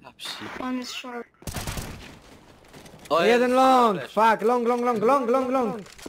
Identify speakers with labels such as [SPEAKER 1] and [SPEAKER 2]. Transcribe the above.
[SPEAKER 1] Ja, psi.
[SPEAKER 2] One is short.
[SPEAKER 1] O,
[SPEAKER 3] Jeden long!
[SPEAKER 1] flash.
[SPEAKER 3] Fuck, long.